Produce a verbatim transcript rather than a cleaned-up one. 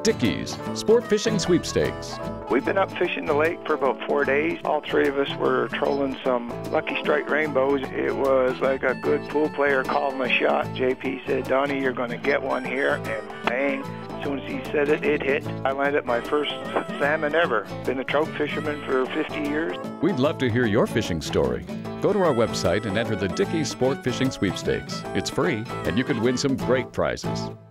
Dickey's Sport Fishing Sweepstakes. We've been up fishing the lake for about four days. All three of us were trolling some Lucky Strike rainbows. It was like a good pool player called my shot. J P said, "Donnie, you're going to get one here," and bang. As soon as he said it, it hit. I landed my first salmon ever. Been a trout fisherman for fifty years. We'd love to hear your fishing story. Go to our website and enter the Dickey's Sport Fishing Sweepstakes. It's free, and you could win some great prizes.